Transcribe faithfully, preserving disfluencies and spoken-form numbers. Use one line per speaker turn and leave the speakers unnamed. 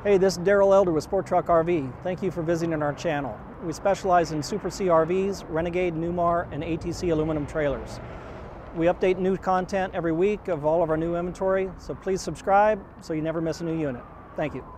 Hey, this is Daryl Elder with Sport Truck R V. Thank you for visiting our channel. We specialize in Super C R Vs, Renegade, Newmar, and A T C aluminum trailers. We update new content every week of all of our new inventory, so please subscribe so you never miss a new unit. Thank you.